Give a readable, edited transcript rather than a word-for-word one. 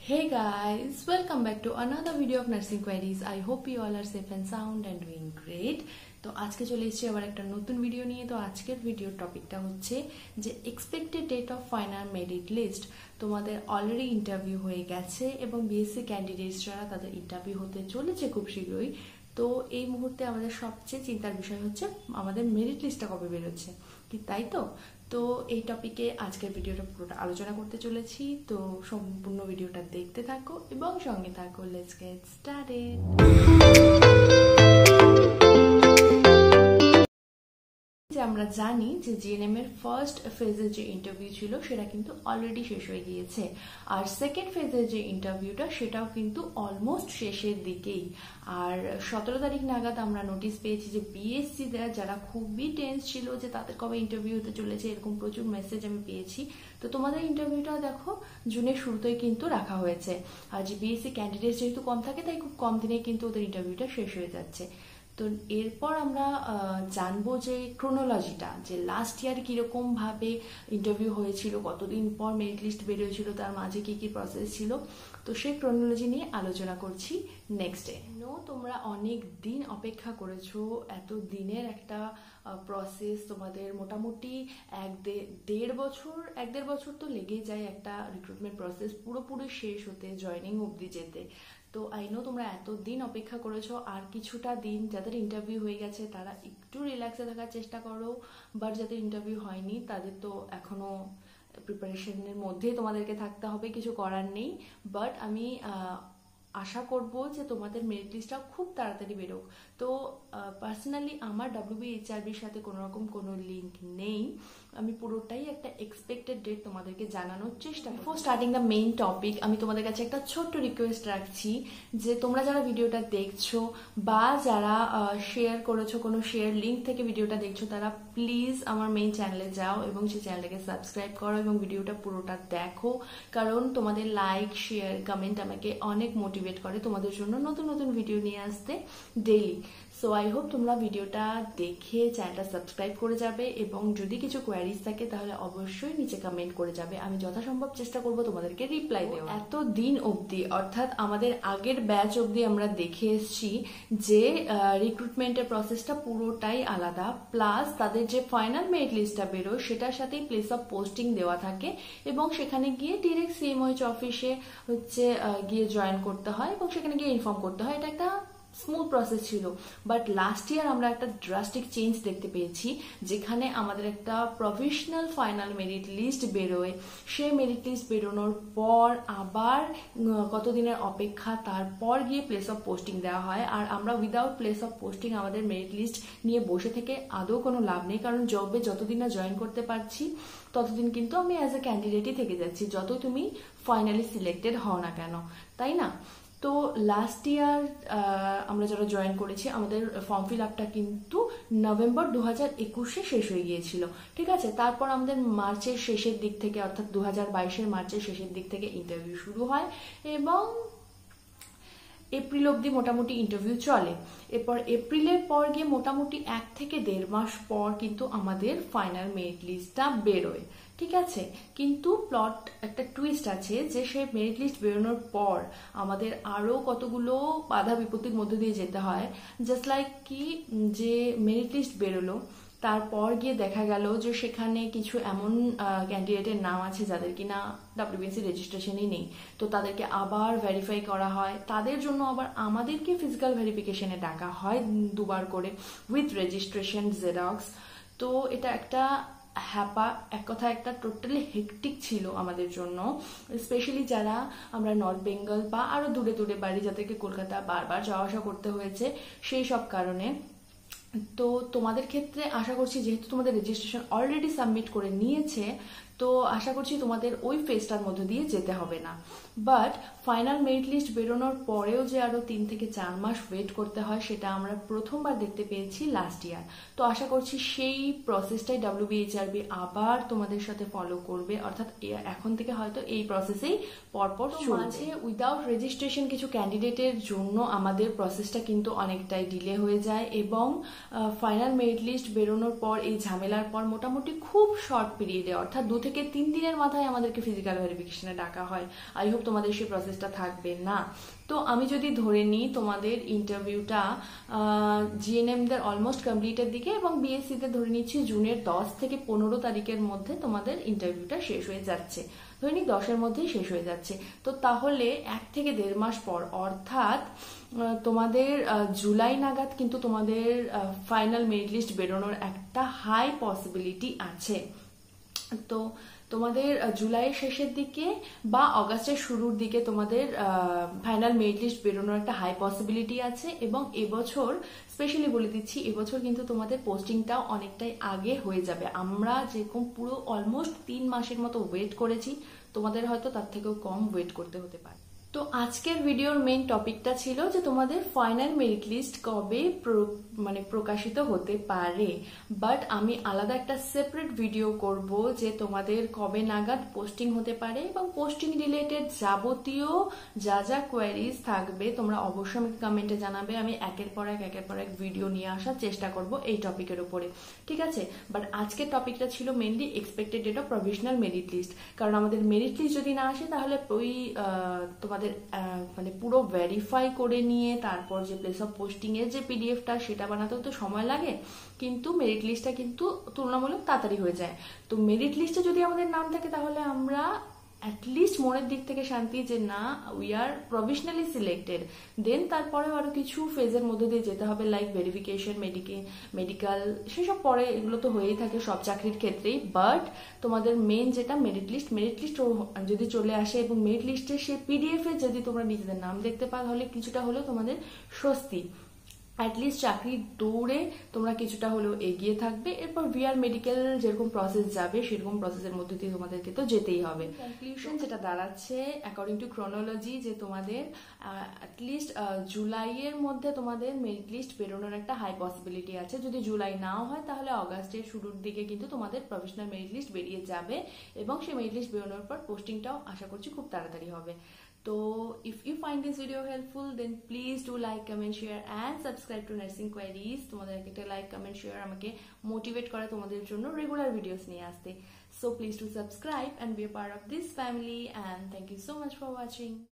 Hey guys, welcome back to another video of nursing queries. I hope you all are safe and sound and doing great. তো আজকে চলে এসেছি আবার একটা নতুন ভিডিও নিয়ে। তো আজকের ভিডিওর টপিকটা হচ্ছে যে expected date of final merit list. তোমাদের অলরেডি ইন্টারভিউ হয়ে গেছে এবং বিএসসি ক্যান্ডিডেটস যারা তাদের ইন্টারভিউ হতে চলেছে খুব শীঘ্রই। তো এই মুহূর্তে আমাদের সবচেয়ে চিন্তার বিষয় হচ্ছে আমাদের মেরিট লিস্টটা কবে বেরোচ্ছে, কি তাই তো? তো এই টপিকে আজকের ভিডিওটা পুরোটা আলোচনা করতে চলেছি। তো সম্পূর্ণ ভিডিওটা দেখতে থাকো এবং সঙ্গে থাকো। Let's get started. আমরা জানি যে জিএনএম এর ফার্স্ট ফেজের যে ইন্টারভিউ ছিল সেটা কিন্তু অলরেডি শেষ হয়ে গিয়েছে, আর সেকেন্ড ফেজের যে ইন্টারভিউটা সেটাও কিন্তু অলমোস্ট শেষের দিকেই। আর 17 তারিখ নাগাদ আমরা নোটিশ পেয়েছি যে বিএসসি যারা খুবই টেন্স ছিল যে তাদের কবে ইন্টারভিউ হতে চলেছে, এরকম প্রচুর মেসেজ আমি পেয়েছি। তো তোমাদের ইন্টারভিউটা দেখো জুনের শুরুতেই কিন্তু রাখা হয়েছে, আর যে বিএসসি ক্যান্ডিডেট যেহেতু কম থাকে তাই খুব কম দিনে কিন্তু ওদের ইন্টারভিউটা শেষ হয়ে যাচ্ছে। তো এরপর আমরা জানবো যে ক্রোনোলজিটা, যে লাস্ট ইয়ার কিরকম ভাবে ইন্টারভিউ হয়েছিল, কতদিন পর মেরিট লিস্ট বেরিয়েছিল, তার মাঝে কি কি প্রসেস ছিল। তো সেই ক্রোনোলজি নিয়ে আলোচনা করছি নেক্সট ডে। তোমরা অনেক দিন অপেক্ষা করেছো, এত দিনের একটা প্রসেস তোমাদের মোটামুটি এক দেড় বছর তো লেগেই যায় একটা রিক্রুটমেন্ট প্রসেস পুরোপুরি শেষ হতে, জয়নিং অবধি যেতে। তো আই নো তোমরা এতদিন অপেক্ষা করেছো, আর কিছুটা দিন যাদের ইন্টারভিউ হয়ে গেছে তারা একটু রিল্যাক্সে থাকার চেষ্টা করো, বাট যাদের ইন্টারভিউ হয়নি তাদের তো এখনো প্রিপারেশনের মধ্যেই তোমাদেরকে থাকতে হবে, কিছু করার নেই। বাট আমি আশা করব যে তোমাদের মেরিট লিস্টটা খুব তাড়াতাড়ি বেরোক। তো পার্সোনালি আমার WbSnর সাথে কোনো রকম কোনো লিঙ্ক নেই, আমি পুরোটাই একটা এক্সপেক্টেড ডেট তোমাদেরকে জানানোর চেষ্টা করব। Before starting the main topic আমি তোমাদের কাছে একটা ছোট্ট রিকোয়েস্ট রাখছি যে তোমরা যারা ভিডিওটা দেখছো বা যারা শেয়ার করেছো, কোনো শেয়ার লিঙ্ক থেকে ভিডিওটা দেখছো, তারা প্লিজ আমার মেইন চ্যানেলে যাও এবং সেই চ্যানেলটাকে সাবস্ক্রাইব করো এবং ভিডিওটা পুরোটা দেখো, কারণ তোমাদের লাইক, শেয়ার, কমেন্ট আমাকে অনেক মোটিভেট করে তোমাদের জন্য নতুন নতুন ভিডিও নিয়ে আসতে ডেইলি। সো আই হোপ তোমরা ভিডিওটা দেখে চ্যানেলটা সাবস্ক্রাইব করে যাবে এবং যদি কিছু কোয়ারিজ থাকে তাহলে অবশ্যই নিচে কমেন্ট করে যাবে, আমি যথাসম্ভব চেষ্টা করব তোমাদেরকে রিপ্লাই দেওয়ার। এত দিন অবধি অর্থাৎ আমাদের আগের ব্যাচ অবধি আমরা দেখে এসেছি যে রিক্রুটমেন্টের প্রসেসটা পুরোটাই আলাদা, প্লাস তাদের যে ফাইনাল মেরিট লিস্টটা বেরোয় সেটার সাথেই প্লেস অফ পোস্টিং দেওয়া থাকে এবং সেখানে গিয়ে ডিরেক্ট CMOH অফিসে গিয়ে জয়েন করতে হয় এবং সেখানে গিয়ে ইনফর্ম করতে হয়। এটা একটা স্মুথ প্রসেস ছিল, বাট লাস্ট ইয়ার আমরা একটা ড্রাস্টিক চেঞ্জ দেখতে পেয়েছি, যেখানে আমাদের একটা প্রফেশনাল ফাইনাল মেরিট লিস্ট বেরোয়, সেই মেরিট লিস্ট বেরোনোর পর আবার কতদিনের অপেক্ষা, তারপর গিয়ে প্লেস অফ পোস্টিং দেওয়া হয়। আর আমরা উইদাউট প্লেস অফ পোস্টিং আমাদের মেরিট লিস্ট নিয়ে বসে থেকে আদৌ কোনো লাভ নেই, কারণ জবে যতদিন না জয়েন করতে পারছি ততদিন কিন্তু আমি অ্যাজ এ ক্যান্ডিডেটই থেকে যাচ্ছি, যত তুমি ফাইনালি সিলেক্টেড হও না কেন, তাই না? তো লাস্ট ইয়ার আমরা যারা জয়েন করেছি আমাদের ফর্ম ফিল আপটা কিন্তু নভেম্বর 2021 শেষ হয়ে গিয়েছিল, ঠিক আছে। তারপর আমাদের মার্চের শেষের দিক থেকে অর্থাৎ 2022 মার্চের শেষের দিক থেকে ইন্টারভিউ শুরু হয় এবং এপ্রিল অবধি মোটামুটি ইন্টারভিউ চলে। এরপর এপ্রিলের পর গিয়ে মোটামুটি 1 থেকে 1.5 মাস পর কিন্তু আমাদের ফাইনাল মেরিট লিস্টটা বেরোয়, ঠিক আছে। কিন্তু প্লট একটা টুইস্ট আছে যে সেই মেরিট লিস্ট বেরোনোর পর আমাদের আরো কতগুলো বাধা বিপত্তির মধ্যে দিয়ে যেতে হয়। জাস্ট লাইক কি, যে মেরিট লিস্ট বেরোলো তারপর গিয়ে দেখা গেল যে সেখানে কিছু এমন ক্যান্ডিডেটের নাম আছে যাদের কিনা WbSn রেজিস্ট্রেশনই নেই, তো তাদেরকে আবার ভেরিফাই করা হয়, তাদের জন্য আবার আমাদেরকে ফিজিক্যাল ভেরিফিকেশনে ডাকা হয় 2 বার করে উইথ রেজিস্ট্রেশন জেরক্স। তো এটা একটা হ্যাপা, এক কথা একটা টোটালি হেকটিক ছিল আমাদের জন্য, স্পেশালি যারা আমরা নর্থ বেঙ্গল বা আরো দূরে দূরে বাড়ি, যাদেরকে কলকাতা বারবার যাওয়া আসা করতে হয়েছে সেই সব কারণে। তো তোমাদের ক্ষেত্রে আশা করছি যেহেতু তোমাদের রেজিস্ট্রেশন অলরেডি সাবমিট করে নিয়েছে, তো আশা করছি তোমাদের ওই ফেজটার মধ্যে দিয়ে যেতে হবে না। বাট ফাইনাল মেরিট লিস্ট বেরোনোর পরেও যে আরো 3 থেকে 4 মাস ওয়েট করতে হয় সেটা আমরা প্রথমবার দেখতে পেয়েছি লাস্ট ইয়ার। তো আশা করছি সেই প্রসেসটাই WbSn আবার তোমাদের সাথে ফলো করবে, অর্থাৎ এখন থেকে হয়তো এই প্রসেসেই পরপর চলছে। উইদাউট রেজিস্ট্রেশন কিছু ক্যান্ডিডেটের জন্য আমাদের প্রসেসটা কিন্তু অনেকটাই ডিলে হয়ে যায় এবং ফাইনাল মেরিট লিস্ট বেরোনোর পর এই ঝামেলার পর মোটামুটি খুব শর্ট পিরিয়ডে অর্থাৎ 2 থেকে থেকে 3 দিনের মাথায় আমাদেরকে ফিজিক্যাল ভেরিফিকেশনে ডাকা হয়। আই হোপ তোমাদের সেই প্রসেসটা থাকবে না। তো আমি যদি ধরে নিই তোমাদের ইন্টারভিউটা জিএনএমদের অলমোস্ট কমপ্লিটের দিকে এবং বিএসসিতে ধরে নিচ্ছি জুনের 10 থেকে 15 তারিখের মধ্যে তোমাদের ইন্টারভিউটা শেষ হয়ে যাচ্ছে, দৈনিক 10-এর মধ্যেই শেষ হয়ে যাচ্ছে। তো তাহলে 1 থেকে 1.5 মাস পর অর্থাৎ তোমাদের জুলাই নাগাদ কিন্তু তোমাদের ফাইনাল মেরিট লিস্ট বেরোনোর একটা হাই পসিবিলিটি আছে। তো তোমাদের জুলাইয়ের শেষের দিকে বা অগাস্টের শুরুর দিকে তোমাদের ফাইনাল মেরিট লিস্ট বেরোনোর একটা হাই পসিবিলিটি আছে। এবং এবছর স্পেশালি বলে দিচ্ছি, এবছর কিন্তু তোমাদের পোস্টিংটাও অনেকটাই আগে হয়ে যাবে। আমরা যেরকম পুরো অলমোস্ট 3 মাসের মতো ওয়েট করেছি, তোমাদের হয়তো তার থেকেও কম ওয়েট করতে হতে পারে। তো আজকের ভিডিওর মেইন টপিকটা ছিল যে তোমাদের ফাইনাল মেরিট লিস্ট কবে প্রকাশিত হতে পারে। বাট আমি আলাদা একটা সেপারেট ভিডিও করব যে তোমাদের কবে নাগাদ পোস্টিং হতে পারে এবং পোস্টিং রিলেটেড যাবতীয় যা যা কোয়ারিজ থাকবে তোমরা অবশ্যই আমাকে কমেন্টে জানাবে। আমি একের পর এক ভিডিও নিয়ে আসার চেষ্টা করব এই টপিকের উপরে, ঠিক আছে? বাট আজকের টপিকটা ছিল mainly expected date of provisional merit list. কারণ আমাদের মেরিট লিস্ট যদি না আসে তাহলে ওই তোমাদের পুরো ভেরিফাই করে নিয়ে তারপর যে প্লেস অফ পোস্টিং এর যে পিডিএফটা সেটা বানাতেও তো সময় লাগে, কিন্তু মেরিট লিস্টটা কিন্তু তুলনামূলক তাড়াতাড়ি হয়ে যায়। তো মেরিট লিস্টে যদি আমাদের নাম থাকে তাহলে আমরা অ্যাটলিস্ট মনের দিক থেকে শান্তি যে না we are provisionally selected. Then তারপরে আরো কিছু ফেজের মধ্যে দিয়ে যেতে হবে, লাইক ভেরিফিকেশন, মেডিকেল, সেসব পরে, এগুলো তো হয়েই থাকে সব চাকরির ক্ষেত্রেই। বাট তোমাদের মেন যেটা মেরিট লিস্ট যদি চলে আসে এবং মেরিট লিস্টের সেই পিডিএফ এ যদি তোমরা নিজেদের নাম দেখতে পাও তাহলে কিছুটা হলেও তোমাদের স্বস্তি, অ্যাটলিস্ট চাকরির দৌড়ে তোমরা কিছুটা হলেও এগিয়ে থাকবে। এরপর ভিআর মেডিকেল যেরকম প্রসেস যাবে সেরকম প্রসেসের মধ্যে দিয়ে তোমাদেরকে তো যেতেই হবে। কনক্লুশন যেটা দাঁড়াচ্ছে অ্যাকর্ডিং টু ক্রোনোলজি যে তোমাদের অ্যাটলিস্ট জুলাইয়ের মধ্যে তোমাদের মেরিট লিস্ট বেরোনোর একটা হাই পসিবিলিটি আছে। যদি জুলাই নাও হয় তাহলে অগাস্টের শুরুর দিকে কিন্তু তোমাদের প্রফেশনাল মেরিট লিস্ট বেরিয়ে যাবে এবং সেই মেরিট লিস্ট বেরোনোর পর পোস্টিংটাও আশা করছি খুব তাড়াতাড়ি হবে। So if you find this video helpful then please do like, comment, share and subscribe to Nursing Queries. তোমাদের একটা লাইক, কমেন্ট, শেয়ার আমাকে মোটিভেট করে তোমাদের জন্য রেগুলার ভিডিওস নিয়ে আসতে। So please do subscribe and be a part of this family and thank you so much for watching.